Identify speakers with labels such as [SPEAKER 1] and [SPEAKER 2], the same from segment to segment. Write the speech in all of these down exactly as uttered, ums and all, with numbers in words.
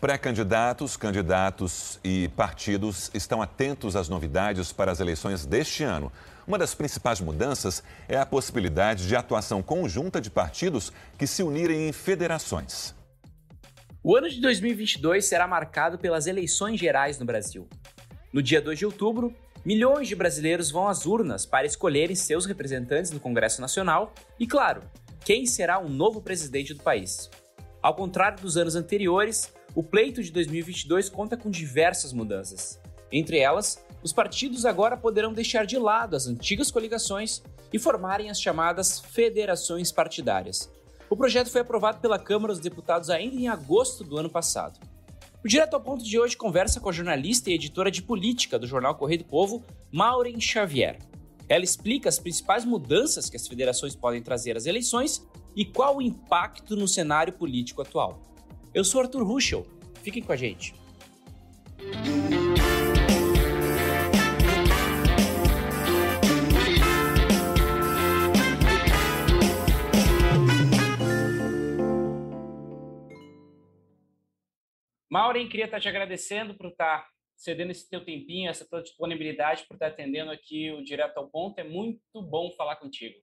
[SPEAKER 1] Pré-candidatos, candidatos e partidos estão atentos às novidades para as eleições deste ano. Uma das principais mudanças é a possibilidade de atuação conjunta de partidos que se unirem em federações.
[SPEAKER 2] O ano de dois mil e vinte e dois será marcado pelas eleições gerais no Brasil. No dia dois de outubro, milhões de brasileiros vão às urnas para escolherem seus representantes no Congresso Nacional e, claro, quem será o novo presidente do país. Ao contrário dos anos anteriores, o pleito de dois mil e vinte e dois conta com diversas mudanças. Entre elas, os partidos agora poderão deixar de lado as antigas coligações e formarem as chamadas federações partidárias. O projeto foi aprovado pela Câmara dos Deputados ainda em agosto do ano passado. O Direto ao Ponto de hoje conversa com a jornalista e editora de política do jornal Correio do Povo, Maureen Xavier. Ela explica as principais mudanças que as federações podem trazer às eleições e qual o impacto no cenário político atual. Eu sou Arthur Ruschel. Fiquem com a gente. Maureen, queria estar te agradecendo por estar cedendo esse teu tempinho, essa tua disponibilidade, por estar atendendo aqui o Direto ao Ponto. É muito bom falar contigo.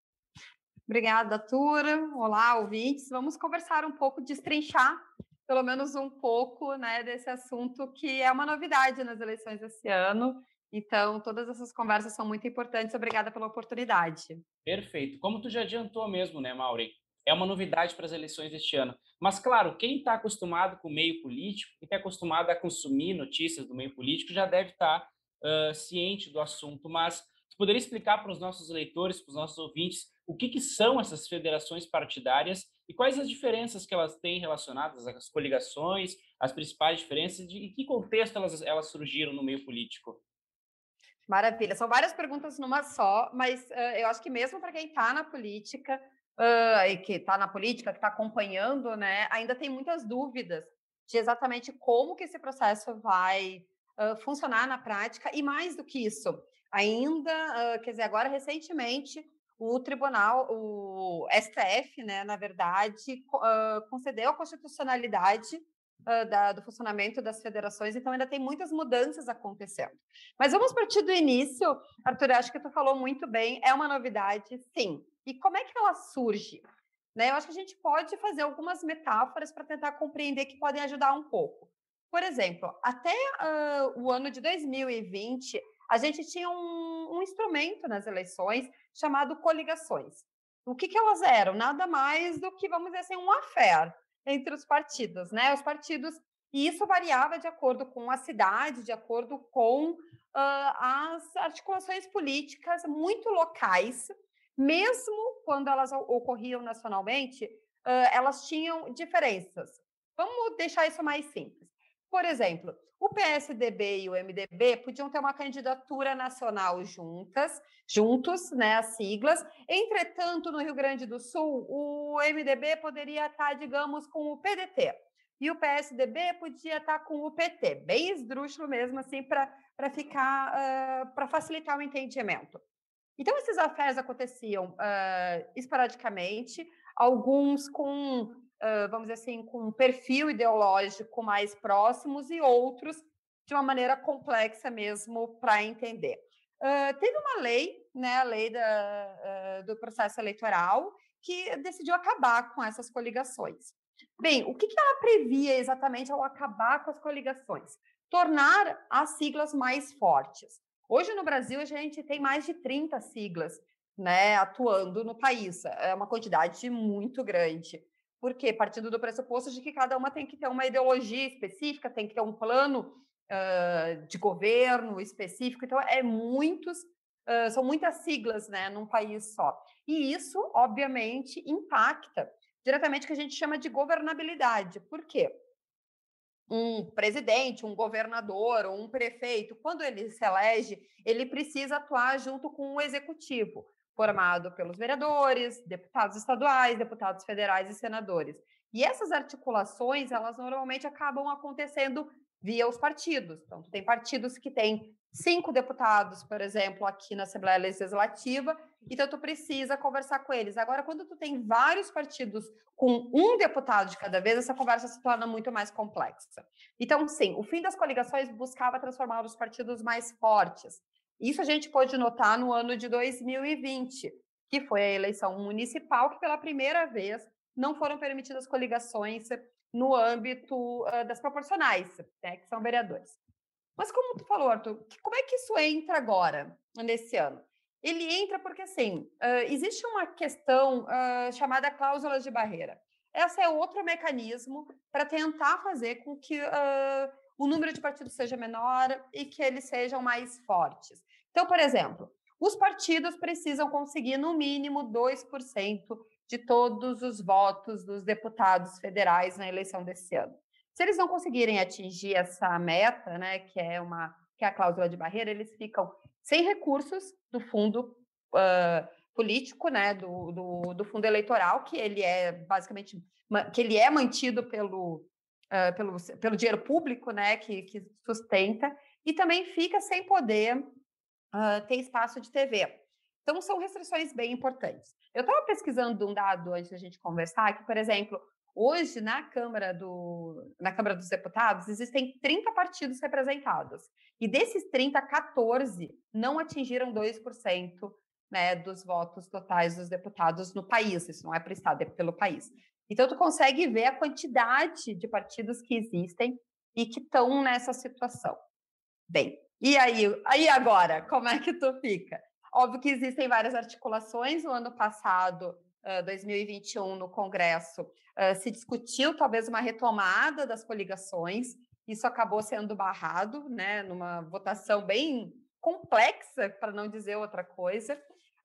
[SPEAKER 3] Obrigada, Arthur. Olá, ouvintes. Vamos conversar um pouco, destrinchar pelo menos um pouco, né, desse assunto que é uma novidade nas eleições desse ano. Então, todas essas conversas são muito importantes. Obrigada pela oportunidade.
[SPEAKER 2] Perfeito. Como tu já adiantou mesmo, né, Maureen? É uma novidade para as eleições deste ano. Mas, claro, quem está acostumado com o meio político, quem está acostumado a consumir notícias do meio político, já deve estar uh, ciente do assunto. Mas tu poderia explicar para os nossos leitores, para os nossos ouvintes, o que, que são essas federações partidárias e quais as diferenças que elas têm relacionadas às coligações, as principais diferenças e em que contexto elas, elas surgiram no meio político?
[SPEAKER 3] Maravilha. São várias perguntas numa só, mas uh, eu acho que mesmo para quem está na política, uh, e que está na política, que está acompanhando, né, ainda tem muitas dúvidas de exatamente como que esse processo vai uh, funcionar na prática e mais do que isso, ainda, uh, quer dizer, agora recentemente o tribunal, o S T F, né, na verdade, uh, concedeu a constitucionalidade uh, da, do funcionamento das federações, então ainda tem muitas mudanças acontecendo. Mas vamos partir do início, Arthur, acho que tu falou muito bem, é uma novidade, sim. E como é que ela surge? Né, eu acho que a gente pode fazer algumas metáforas para tentar compreender que podem ajudar um pouco. Por exemplo, até uh, o ano de dois mil e vinte, a gente tinha um, um instrumento nas eleições chamado coligações. O que, que elas eram? Nada mais do que, vamos dizer assim, um affair entre os partidos, né? Os partidos, e isso variava de acordo com a cidade, de acordo com uh, as articulações políticas muito locais, mesmo quando elas ocorriam nacionalmente, uh, elas tinham diferenças. Vamos deixar isso mais simples. Por exemplo, o P S D B e o M D B podiam ter uma candidatura nacional juntas, juntos, né, as siglas. Entretanto, no Rio Grande do Sul, o M D B poderia estar, digamos, com o P D T. E o P S D B podia estar com o P T, bem esdrúxulo mesmo, assim, para ficar, uh, para facilitar o entendimento. Então, esses afés aconteciam uh, esporadicamente, alguns com... Uh, vamos dizer assim, com um perfil ideológico mais próximos e outros de uma maneira complexa mesmo para entender. Uh, teve uma lei, né, a lei da, uh, do processo eleitoral, que decidiu acabar com essas coligações. Bem, o que, que ela previa exatamente ao acabar com as coligações? Tornar as siglas mais fortes. Hoje no Brasil a gente tem mais de trinta siglas, né, atuando no país. É uma quantidade muito grande. Por quê? Partindo do pressuposto de que cada uma tem que ter uma ideologia específica, tem que ter um plano uh, de governo específico. Então, é muitos, uh, são muitas siglas, né, num país só. E isso, obviamente, impacta diretamente o que a gente chama de governabilidade. Por quê? Um presidente, um governador ou um prefeito, quando ele se elege, ele precisa atuar junto com o executivo, formado pelos vereadores, deputados estaduais, deputados federais e senadores. E essas articulações, elas normalmente acabam acontecendo via os partidos. Então, tu tem partidos que têm cinco deputados, por exemplo, aqui na Assembleia Legislativa, então tu precisa conversar com eles. Agora, quando tu tem vários partidos com um deputado de cada vez, essa conversa se torna muito mais complexa. Então, sim, o fim das coligações buscava transformar os partidos mais fortes. Isso a gente pôde notar no ano de dois mil e vinte, que foi a eleição municipal, que pela primeira vez não foram permitidas coligações no âmbito uh, das proporcionais, né, que são vereadores. Mas como tu falou, Arthur, como é que isso entra agora, nesse ano? Ele entra porque, assim, uh, existe uma questão uh, chamada cláusula de barreira. Esse é outro mecanismo para tentar fazer com que uh, o número de partidos seja menor e que eles sejam mais fortes. Então, por exemplo, os partidos precisam conseguir, no mínimo, dois por cento de todos os votos dos deputados federais na eleição desse ano. Se eles não conseguirem atingir essa meta, né, que é, uma, que é a cláusula de barreira, eles ficam sem recursos do fundo uh, político, né, do, do, do fundo eleitoral, que ele é basicamente que ele é mantido pelo, uh, pelo, pelo dinheiro público, né, que, que sustenta, e também fica sem poder uh, ter espaço de T V. Então, são restrições bem importantes. Eu estava pesquisando um dado antes da gente conversar, que, por exemplo, hoje, na Câmara, do, na Câmara dos Deputados, existem trinta partidos representados. E desses trinta, quatorze não atingiram dois por cento, né, dos votos totais dos deputados no país. Isso não é para o Estado, é pelo país. Então, tu consegue ver a quantidade de partidos que existem e que estão nessa situação. Bem, e aí, aí agora, como é que tu fica? Óbvio que existem várias articulações. No ano passado, uh, dois mil e vinte e um, no Congresso, uh, se discutiu talvez uma retomada das coligações. Isso acabou sendo barrado, né, numa votação bem complexa, para não dizer outra coisa.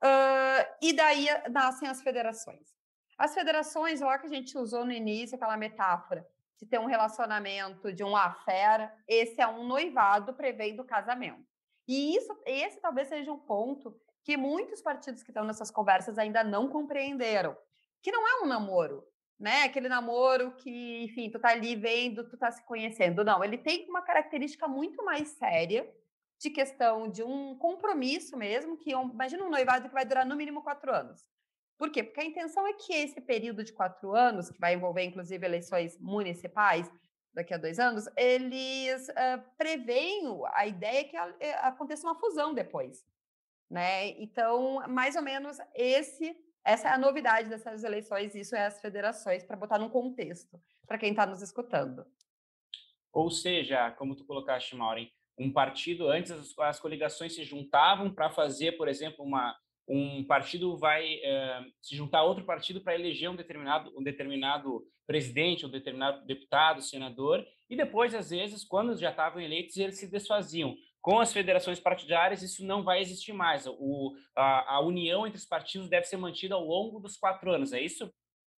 [SPEAKER 3] Uh, e daí nascem as federações. As federações, lá que a gente usou no início, aquela metáfora de ter um relacionamento de um affair, esse é um noivado prevendo casamento. E isso, esse talvez seja um ponto que muitos partidos que estão nessas conversas ainda não compreenderam, que não é um namoro, né? Aquele namoro que, enfim, tu tá ali vendo, tu tá se conhecendo. Não, ele tem uma característica muito mais séria de questão de um compromisso mesmo, que imagina um noivado que vai durar no mínimo quatro anos. Por quê? Porque a intenção é que esse período de quatro anos, que vai envolver, inclusive, eleições municipais, daqui a dois anos, eles uh, preveem a ideia que a, a, aconteça uma fusão depois, né? Então, mais ou menos, esse, essa é a novidade dessas eleições, isso é as federações, para botar num contexto, para quem está nos escutando.
[SPEAKER 2] Ou seja, como tu colocaste, Maureen, um partido, antes as, as coligações se juntavam para fazer, por exemplo, uma... um partido vai uh, se juntar a outro partido para eleger um determinado, um determinado presidente, um determinado deputado, senador, e depois, às vezes, quando já estavam eleitos, eles se desfaziam. Com as federações partidárias, isso não vai existir mais. O, a, a união entre os partidos deve ser mantida ao longo dos quatro anos, é isso?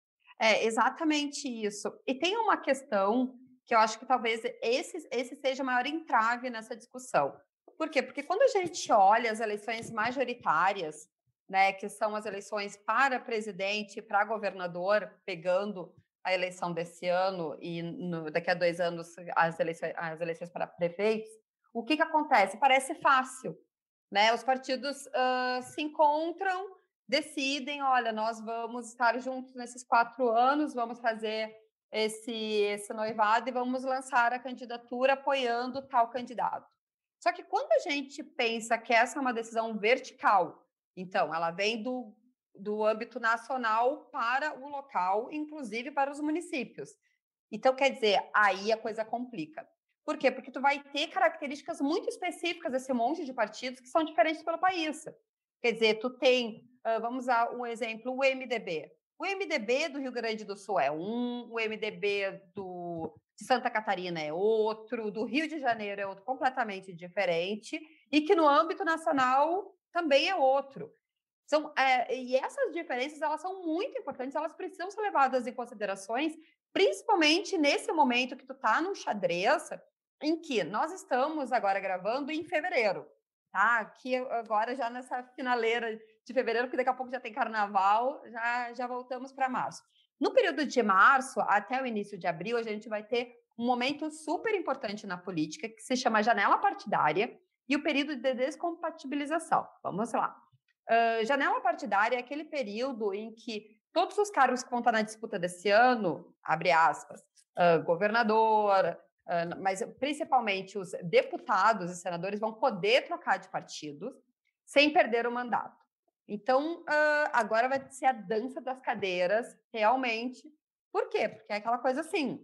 [SPEAKER 3] É exatamente isso. E tem uma questão que eu acho que talvez esse, esse seja o maior entrave nessa discussão. Por quê? Porque quando a gente olha as eleições majoritárias, né, que são as eleições para presidente e para governador, pegando a eleição desse ano e no, daqui a dois anos as eleições, as eleições para prefeitos, o que, que acontece? Parece fácil, né? Os partidos uh, se encontram, decidem, olha, nós vamos estar juntos nesses quatro anos, vamos fazer esse, esse noivado e vamos lançar a candidatura apoiando tal candidato. Só que quando a gente pensa que essa é uma decisão vertical, então, ela vem do, do âmbito nacional para o local, inclusive para os municípios. Então, quer dizer, aí a coisa complica. Por quê? Porque tu vai ter características muito específicas desse monte de partidos que são diferentes pelo país. Quer dizer, tu tem, vamos usar um exemplo, o M D B. O M D B do Rio Grande do Sul é um, o M D B do, de Santa Catarina é outro, do Rio de Janeiro é outro completamente diferente, e que no âmbito nacional também é outro. São, é, e essas diferenças, elas são muito importantes, elas precisam ser levadas em considerações, principalmente nesse momento que tu tá num xadrez, em que nós estamos agora gravando em fevereiro, tá? Aqui agora já nessa finaleira de fevereiro, porque daqui a pouco já tem carnaval, já, já voltamos para março. No período de março até o início de abril, a gente vai ter um momento super importante na política, que se chama janela partidária, e o período de descompatibilização. Vamos lá. Uh, janela partidária é aquele período em que todos os cargos que vão estar na disputa desse ano, abre aspas, uh, governador, uh, mas principalmente os deputados e senadores vão poder trocar de partidos sem perder o mandato. Então, uh, agora vai ser a dança das cadeiras, realmente. Por quê? Porque é aquela coisa assim,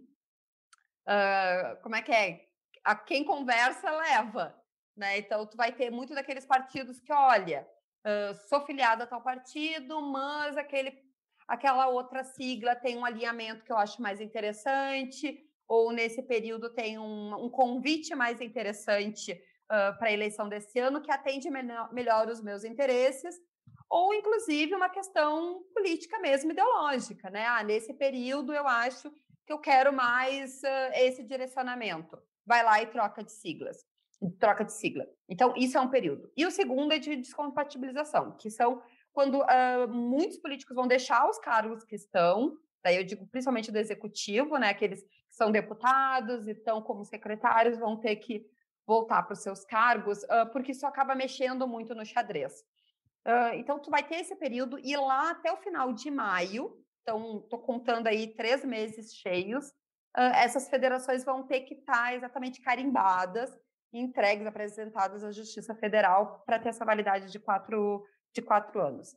[SPEAKER 3] uh, como é que é? A quem conversa, leva. Né? Então, tu vai ter muito daqueles partidos que, olha, uh, sou filiada a tal partido, mas aquele, aquela outra sigla tem um alinhamento que eu acho mais interessante, ou nesse período tem um, um convite mais interessante uh, para a eleição desse ano, que atende melhor, melhor os meus interesses, ou, inclusive, uma questão política mesmo, ideológica. Né? Ah, nesse período, eu acho que eu quero mais uh, esse direcionamento. Vai lá e troca de siglas. Troca de sigla. Então, isso é um período. E o segundo é de descompatibilização, que são quando uh, muitos políticos vão deixar os cargos que estão, daí eu digo principalmente do executivo, né, aqueles que são deputados e estão como secretários vão ter que voltar para os seus cargos, uh, porque isso acaba mexendo muito no xadrez. Uh, então, tu vai ter esse período e lá até o final de maio, então, estou contando aí três meses cheios, uh, essas federações vão ter que estar exatamente carimbadas, entregues, apresentadas à Justiça Federal para ter essa validade de quatro, de quatro anos.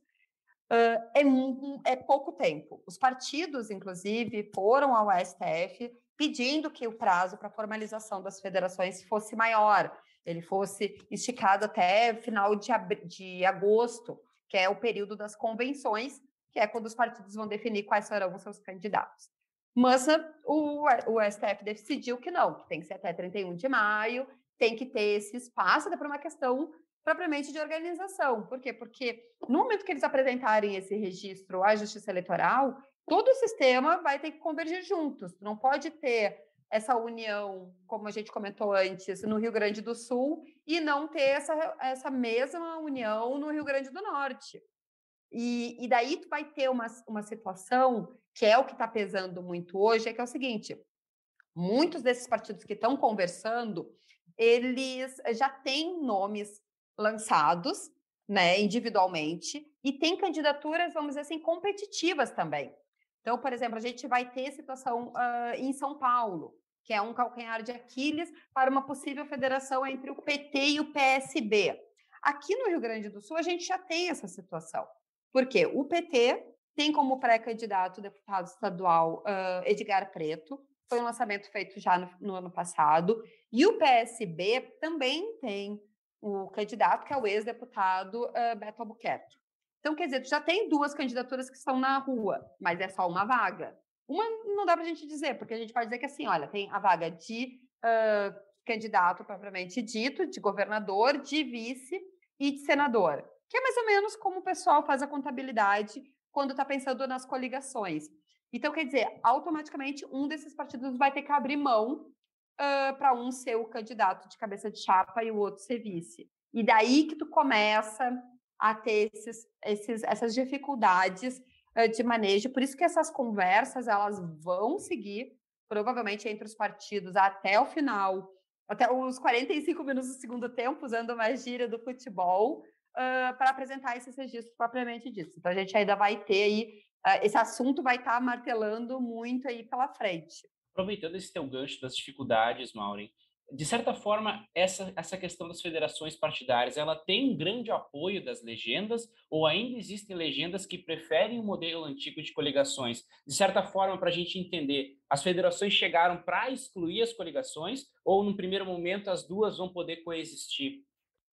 [SPEAKER 3] Uh, é, é pouco tempo. Os partidos, inclusive, foram ao S T F pedindo que o prazo para formalização das federações fosse maior, ele fosse esticado até final de, de agosto, que é o período das convenções, que é quando os partidos vão definir quais serão os seus candidatos. Mas o, o S T F decidiu que não, que tem que ser até trinta e um de maio, tem que ter esse espaço, até por uma questão propriamente de organização. Por quê? Porque no momento que eles apresentarem esse registro à Justiça Eleitoral, todo o sistema vai ter que convergir juntos. Não pode ter essa união, como a gente comentou antes, no Rio Grande do Sul e não ter essa, essa mesma união no Rio Grande do Norte. E, e daí tu vai ter uma, uma situação que é o que está pesando muito hoje, é que é o seguinte, muitos desses partidos que estão conversando, eles já têm nomes lançados, né, individualmente, e tem candidaturas, vamos dizer assim, competitivas também. Então, por exemplo, a gente vai ter situação uh, em São Paulo, que é um calcanhar de Aquiles para uma possível federação entre o P T e o P S B. Aqui no Rio Grande do Sul, a gente já tem essa situação. Por quê? O P T tem como pré-candidato deputado estadual uh, Edgar Preto, foi um lançamento feito já no, no ano passado, e o P S B também tem o candidato, que é o ex-deputado uh, Beto Albuquerque. Então, quer dizer, tu já tem duas candidaturas que estão na rua, mas é só uma vaga. Uma não dá para a gente dizer, porque a gente pode dizer que assim, olha, tem a vaga de uh, candidato propriamente dito, de governador, de vice e de senador, que é mais ou menos como o pessoal faz a contabilidade quando está pensando nas coligações. Então, quer dizer, automaticamente um desses partidos vai ter que abrir mão uh, para um ser o candidato de cabeça de chapa e o outro ser vice. E daí que tu começa a ter esses, esses, essas dificuldades uh, de manejo. Por isso que essas conversas, elas vão seguir, provavelmente, entre os partidos até o final, até os quarenta e cinco minutos do segundo tempo, usando uma gíria do futebol, uh, para apresentar esses registros propriamente disso. Então, a gente ainda vai ter aí, uh, esse assunto vai estar tá martelando muito aí pela frente.
[SPEAKER 2] Aproveitando esse teu gancho das dificuldades, Maureen, de certa forma, essa, essa questão das federações partidárias, ela tem um grande apoio das legendas ou ainda existem legendas que preferem o modelo antigo de coligações? De certa forma, para a gente entender, as federações chegaram para excluir as coligações ou, num primeiro momento, as duas vão poder coexistir?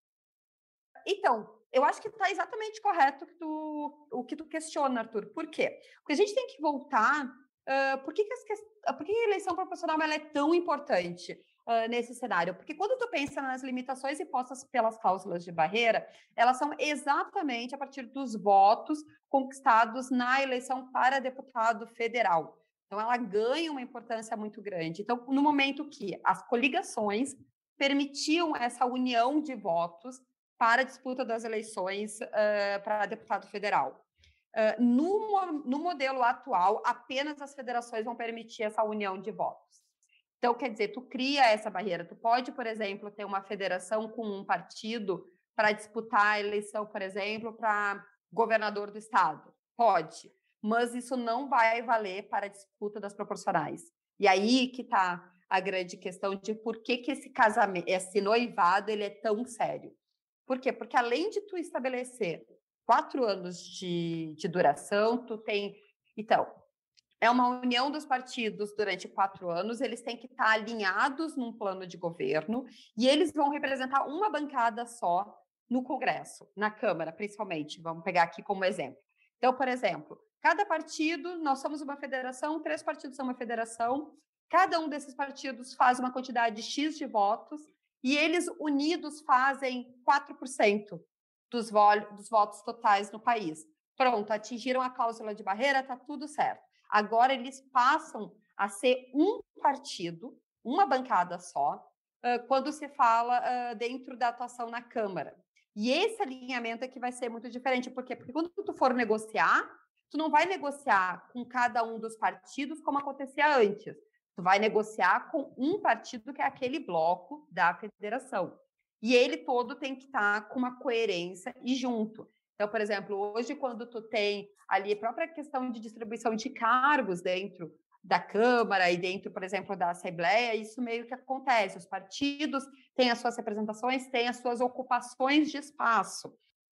[SPEAKER 3] Então, eu acho que está exatamente correto que tu, o que tu questiona, Arthur. Por quê? Porque a gente tem que voltar... Uh, por que, que, as, por que a eleição proporcional ela é tão importante uh, nesse cenário? Porque quando tu pensa nas limitações impostas pelas cláusulas de barreira, elas são exatamente a partir dos votos conquistados na eleição para deputado federal. Então, ela ganha uma importância muito grande. Então, no momento que as coligações permitiam essa união de votos para a disputa das eleições uh, para deputado federal. Uh, no, no modelo atual, apenas as federações vão permitir essa união de votos. Então, quer dizer, tu cria essa barreira. Tu pode, por exemplo, ter uma federação com um partido para disputar a eleição, por exemplo, para governador do estado. Pode, mas isso não vai valer para a disputa das proporcionais. E aí que está a grande questão de por que, que esse casamento, esse noivado, ele é tão sério. Por quê? Porque além de tu estabelecer quatro anos de, de duração, tu tem... Então, é uma união dos partidos durante quatro anos, eles têm que estar alinhados num plano de governo e eles vão representar uma bancada só no Congresso, na Câmara, principalmente. Vamos pegar aqui como exemplo. Então, por exemplo, cada partido, nós somos uma federação, três partidos são uma federação, cada um desses partidos faz uma quantidade X de votos e eles unidos fazem quatro por cento dos, vo- dos votos totais no país. Pronto, atingiram a cláusula de barreira, está tudo certo. Agora eles passam a ser um partido, uma bancada só, quando se fala dentro da atuação na Câmara. E esse alinhamento é que vai ser muito diferente. Por quê? Porque quando tu for negociar, tu não vai negociar com cada um dos partidos como acontecia antes. Tu vai negociar com um partido que é aquele bloco da federação. E ele todo tem que estar com uma coerência e junto. Então, por exemplo, hoje, quando tu tem ali a própria questão de distribuição de cargos dentro da Câmara e dentro, por exemplo, da Assembleia, isso meio que acontece. Os partidos têm as suas representações, têm as suas ocupações de espaço.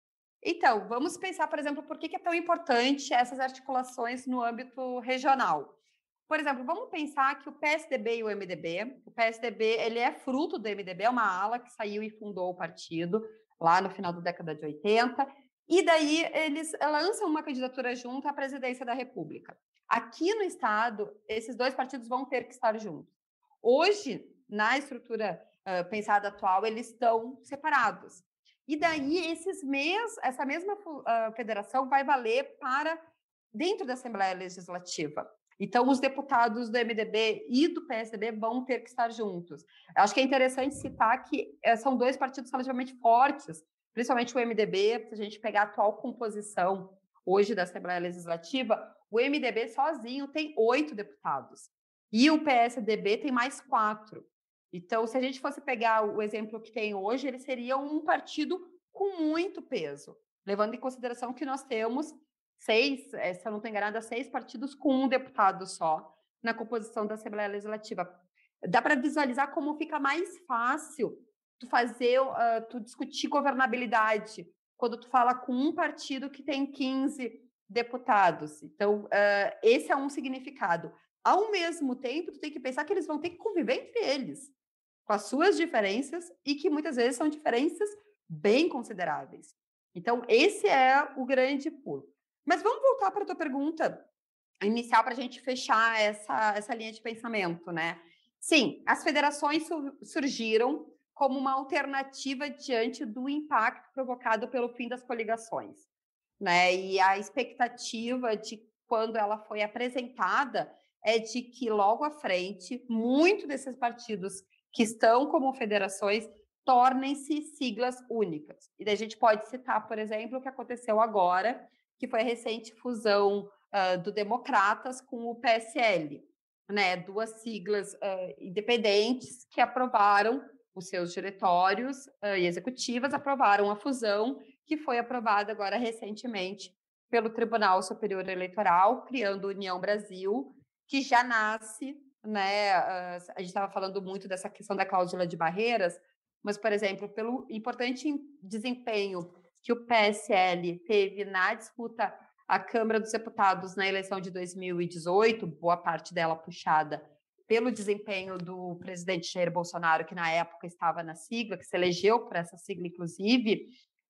[SPEAKER 3] Então, vamos pensar, por exemplo, por que é tão importante essas articulações no âmbito regional. Por exemplo, vamos pensar que o P S D B e o M D B, o P S D B ele é fruto do M D B, é uma ala que saiu e fundou o partido lá no final da década de oitenta, e daí eles lançam uma candidatura junto à presidência da República. Aqui no Estado, esses dois partidos vão ter que estar juntos. Hoje, na estrutura uh, pensada atual, eles estão separados. E daí, esses mes, essa mesma uh, federação vai valer para dentro da Assembleia Legislativa. Então, os deputados do M D B e do P S D B vão ter que estar juntos. Eu acho que é interessante citar que uh, são dois partidos relativamente fortes, principalmente o M D B, se a gente pegar a atual composição hoje da Assembleia Legislativa, o M D B sozinho tem oito deputados e o P S D B tem mais quatro. Então, se a gente fosse pegar o exemplo que tem hoje, ele seria um partido com muito peso, levando em consideração que nós temos seis, se eu não estou enganada, seis partidos com um deputado só na composição da Assembleia Legislativa. Dá para visualizar como fica mais fácil tu fazer, uh, tu discutir governabilidade quando tu fala com um partido que tem quinze deputados. Então, uh, esse é um significado. Ao mesmo tempo, tu tem que pensar que eles vão ter que conviver entre eles, com as suas diferenças, e que muitas vezes são diferenças bem consideráveis. Então, esse é o grande pulo. Mas vamos voltar para a tua pergunta inicial para a gente fechar essa, essa linha de pensamento, né? Sim, as federações su- surgiram como uma alternativa diante do impacto provocado pelo fim das coligações, né? E a expectativa de quando ela foi apresentada é de que logo à frente, muito desses partidos que estão como federações tornem-se siglas únicas. E daí a gente pode citar, por exemplo, o que aconteceu agora, que foi a recente fusão uh, do Democratas com o P S L, né? Duas siglas uh, independentes que aprovaram os seus diretórios uh, e executivas, aprovaram a fusão, que foi aprovada agora recentemente pelo Tribunal Superior Eleitoral, criando União Brasil, que já nasce, né? Uh, a gente estava falando muito dessa questão da cláusula de barreiras, mas, por exemplo, pelo importante desempenho que o P S L teve na disputa à Câmara dos Deputados na eleição de dois mil e dezoito, boa parte dela puxada pelo desempenho do presidente Jair Bolsonaro, que na época estava na sigla, que se elegeu por essa sigla, inclusive,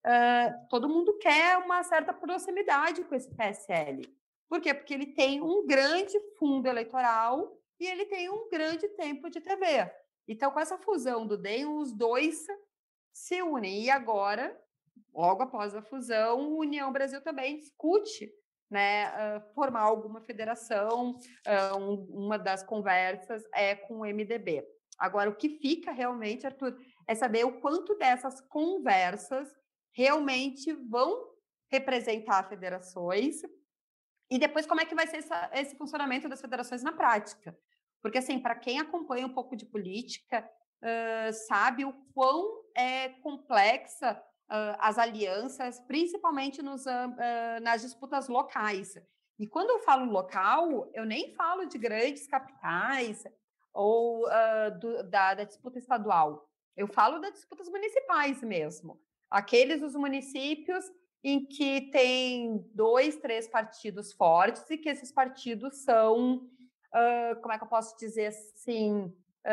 [SPEAKER 3] uh, todo mundo quer uma certa proximidade com esse P S L. Por quê? Porque ele tem um grande fundo eleitoral e ele tem um grande tempo de T V. Então, com essa fusão do D E M, os dois se unem. E agora, logo após a fusão, a União Brasil também discute, né, uh, formar alguma federação. Uh, um, uma das conversas é com o M D B. Agora, o que fica realmente, Arthur, é saber o quanto dessas conversas realmente vão representar federações e depois como é que vai ser essa, esse funcionamento das federações na prática. Porque, assim, para quem acompanha um pouco de política, uh, sabe o quão é complexa uh, as alianças, principalmente nos, uh, nas disputas locais. E quando eu falo local, eu nem falo de grandes capitais ou uh, do, da, da disputa estadual. Eu falo das disputas municipais mesmo. Aqueles os municípios em que tem dois, três partidos fortes e que esses partidos são, uh, como é que eu posso dizer assim,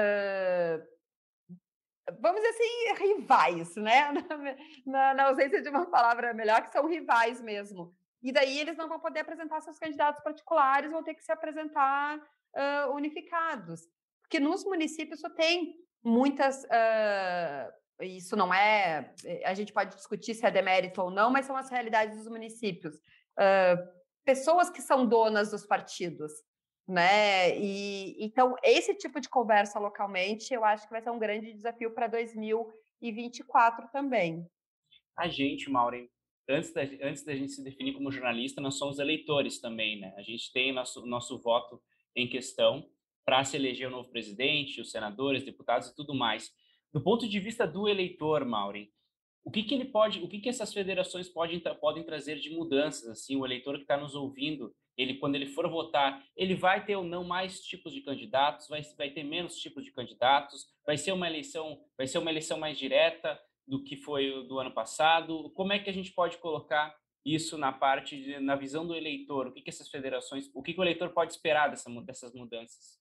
[SPEAKER 3] uh, vamos dizer assim, rivais, né? Na, na ausência de uma palavra melhor, que são rivais mesmo. E daí eles não vão poder apresentar seus candidatos particulares, vão ter que se apresentar uh, unificados. Porque nos municípios só tem muitas... Uh, isso não é... A gente pode discutir se é demérito ou não, mas são as realidades dos municípios. Uh, pessoas que são donas dos partidos, né? E, então, esse tipo de conversa localmente, eu acho que vai ser um grande desafio para dois mil e vinte e quatro também.
[SPEAKER 2] A gente, Maureen, antes da, antes da gente se definir como jornalista, nós somos eleitores também, né? A gente tem nosso, nosso voto em questão para se eleger o novo presidente, os senadores, deputados e tudo mais. Do ponto de vista do eleitor, Maureen, o que que ele pode, o que que essas federações podem, podem trazer de mudanças? Assim, o eleitor que está nos ouvindo, ele, quando ele for votar, ele vai ter ou não mais tipos de candidatos, vai, vai ter menos tipos de candidatos, vai ser uma eleição, vai ser uma eleição mais direta do que foi do ano passado. Como é que a gente pode colocar isso na parte, de, na visão do eleitor? O que que essas federações, o que que o eleitor pode esperar dessa, dessas mudanças?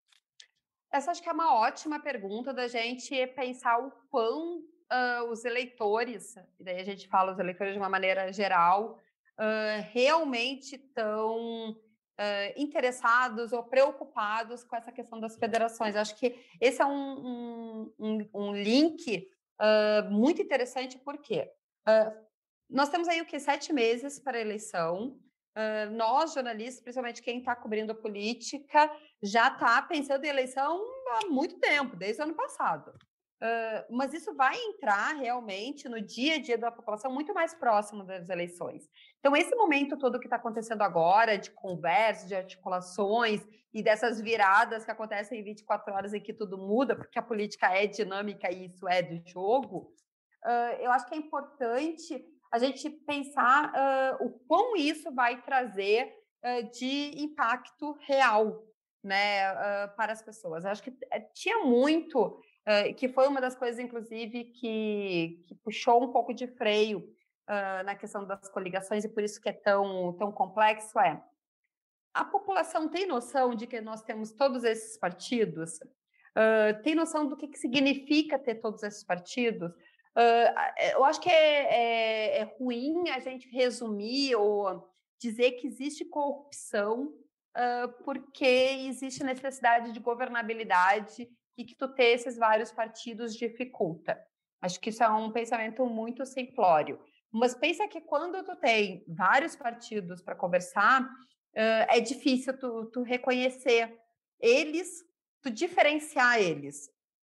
[SPEAKER 3] Essa acho que é uma ótima pergunta da gente pensar o quão uh, os eleitores, e daí a gente fala os eleitores de uma maneira geral, uh, realmente estão uh, interessados ou preocupados com essa questão das federações. Acho que esse é um, um, um link uh, muito interessante, porque uh, nós temos aí o que? Sete meses para a eleição. Uh, nós, jornalistas, principalmente quem está cobrindo a política, já está pensando em eleição há muito tempo, desde o ano passado. Uh, mas isso vai entrar realmente no dia a dia da população muito mais próximo das eleições. Então, esse momento todo que está acontecendo agora, de conversa, de articulações e dessas viradas que acontecem em vinte e quatro horas em que tudo muda, porque a política é dinâmica e isso é do jogo, uh, eu acho que é importante a gente pensar uh, o quão isso vai trazer uh, de impacto real, né, uh, para as pessoas. Eu acho que tinha muito, uh, que foi uma das coisas, inclusive, que, que puxou um pouco de freio uh, na questão das coligações, e por isso que é tão, tão complexo, é a população tem noção de que nós temos todos esses partidos? Uh, tem noção do que, que significa ter todos esses partidos? Uh, eu acho que é, é, é ruim a gente resumir ou dizer que existe corrupção uh, porque existe necessidade de governabilidade e que tu ter esses vários partidos dificulta. Acho que isso é um pensamento muito simplório. Mas pensa que quando tu tem vários partidos para conversar, uh, é difícil tu, tu reconhecer eles, tu diferenciar eles.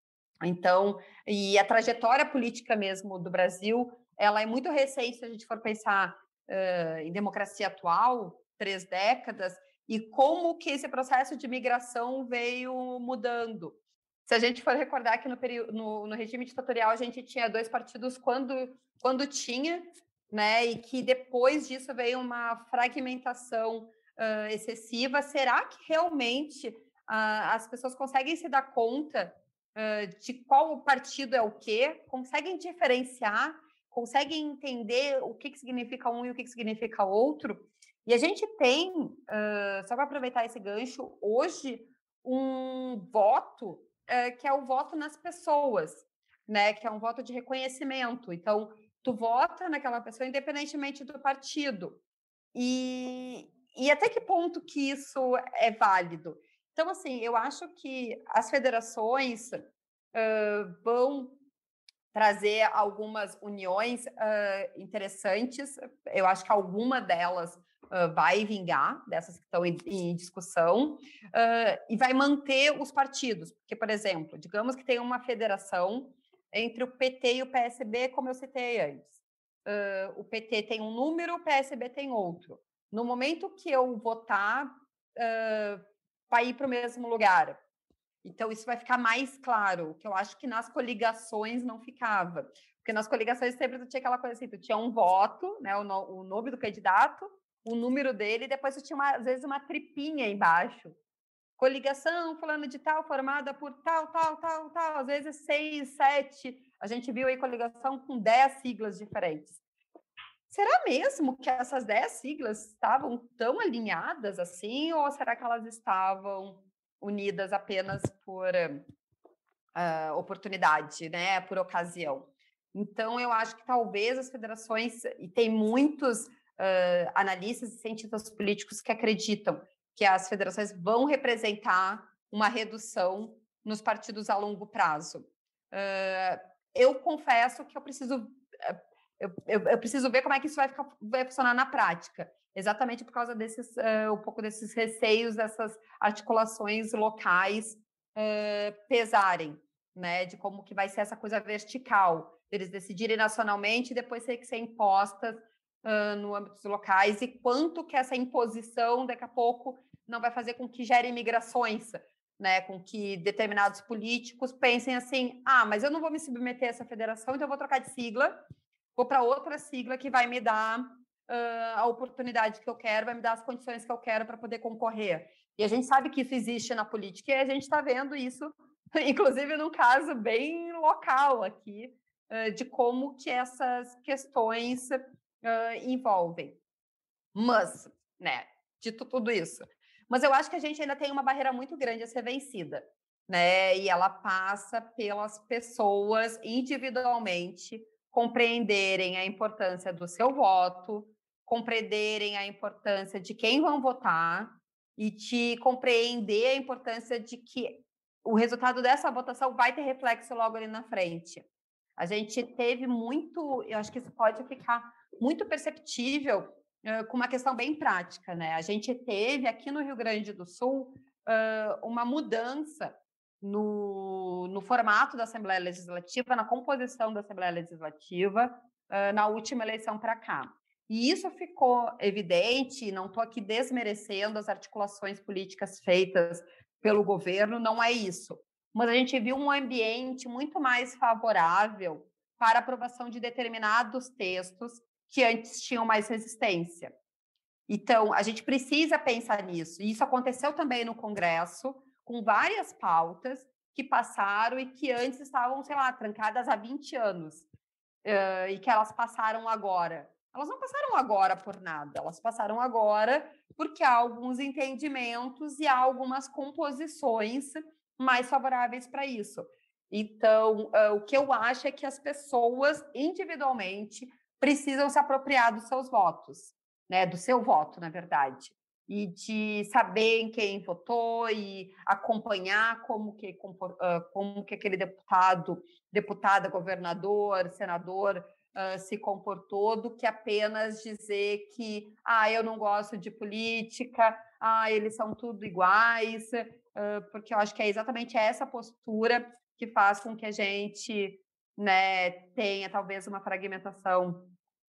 [SPEAKER 3] Então, e a trajetória política mesmo do Brasil, ela é muito recente, se a gente for pensar uh, em democracia atual, três décadas, e como que esse processo de migração veio mudando. Se a gente for recordar que no, período, no, no regime ditatorial a gente tinha dois partidos quando, quando tinha, né, e que depois disso veio uma fragmentação uh, excessiva, será que realmente uh, as pessoas conseguem se dar conta Uh, de qual partido é o quê, conseguem diferenciar, conseguem entender o que, que significa um e o que, que significa outro. E a gente tem, uh, só para aproveitar esse gancho, hoje um voto uh, que é o voto nas pessoas, né? Que é um voto de reconhecimento. Então, tu vota naquela pessoa independentemente do partido. E, e até que ponto que isso é válido? Então, assim, eu acho que as federações uh, vão trazer algumas uniões uh, interessantes. Eu acho que alguma delas uh, vai vingar, dessas que estão em, em discussão, uh, e vai manter os partidos. Porque, por exemplo, digamos que tem uma federação entre o P T e o P S B, como eu citei antes. Uh, o P T tem um número, o P S B tem outro. No momento que eu votar, uh, vai ir para o mesmo lugar. Então, isso vai ficar mais claro, que eu acho que nas coligações não ficava. Porque nas coligações sempre tu tinha aquela coisa assim, tu tinha um voto, né, o, no, o nome do candidato, o número dele, e depois tu tinha, uma, às vezes, uma tripinha embaixo. Coligação, fulano de tal, formada por tal, tal, tal, tal, às vezes seis, sete. A gente viu aí coligação com dez siglas diferentes. Será mesmo que essas dez siglas estavam tão alinhadas assim, ou será que elas estavam unidas apenas por uh, oportunidade, né, por ocasião? Então, eu acho que talvez as federações, e tem muitos uh, analistas e cientistas políticos que acreditam que as federações vão representar uma redução nos partidos a longo prazo. Uh, eu confesso que eu preciso... Uh, Eu, eu, eu preciso ver como é que isso vai, ficar, vai funcionar na prática, exatamente por causa desses, uh, um pouco desses receios, dessas articulações locais uh, pesarem, né, de como que vai ser essa coisa vertical, eles decidirem nacionalmente e depois ter que ser impostas uh, no âmbito locais, e quanto que essa imposição, daqui a pouco, não vai fazer com que gere migrações, né, com que determinados políticos pensem assim, ah, mas eu não vou me submeter a essa federação, então eu vou trocar de sigla, vou para outra sigla que vai me dar uh, a oportunidade que eu quero, vai me dar as condições que eu quero para poder concorrer. E a gente sabe que isso existe na política, e a gente está vendo isso, inclusive num caso bem local aqui, uh, de como que essas questões uh, envolvem. Mas, né, dito tudo isso, mas eu acho que a gente ainda tem uma barreira muito grande a ser vencida, né? E ela passa pelas pessoas individualmente compreenderem a importância do seu voto, compreenderem a importância de quem vão votar e de compreender a importância de que o resultado dessa votação vai ter reflexo logo ali na frente. A gente teve muito, eu acho que isso pode ficar muito perceptível uh, com uma questão bem prática, né? A gente teve aqui no Rio Grande do Sul uh, uma mudança No, no formato da Assembleia Legislativa, na composição da Assembleia Legislativa, uh, na última eleição para cá. E isso ficou evidente, e não estou aqui desmerecendo as articulações políticas feitas pelo governo, não é isso. Mas a gente viu um ambiente muito mais favorável para a aprovação de determinados textos que antes tinham mais resistência. Então, a gente precisa pensar nisso. E isso aconteceu também no Congresso, com várias pautas que passaram e que antes estavam, sei lá, trancadas há vinte anos, uh, e que elas passaram agora. Elas não passaram agora por nada, elas passaram agora porque há alguns entendimentos e há algumas composições mais favoráveis para isso. Então, uh, o que eu acho é que as pessoas, individualmente, precisam se apropriar dos seus votos, né, do seu voto, na verdade, e de saber em quem votou e acompanhar como que, como que aquele deputado, deputada, governador, senador uh, se comportou, do que apenas dizer que ah, eu não gosto de política, ah, eles são tudo iguais, uh, porque eu acho que é exatamente essa postura que faz com que a gente, né, tenha talvez uma fragmentação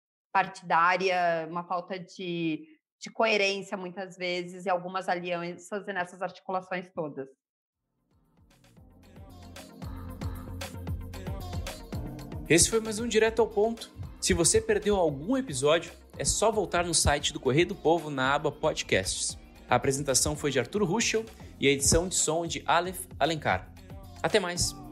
[SPEAKER 3] partidária, uma falta de de coerência, muitas vezes, e algumas alianças nessas articulações todas.
[SPEAKER 2] Esse foi mais um Direto ao Ponto. Se você perdeu algum episódio, é só voltar no site do Correio do Povo na aba Podcasts. A apresentação foi de Arthur Ruschel e a edição de som de Aleph Alencar. Até mais!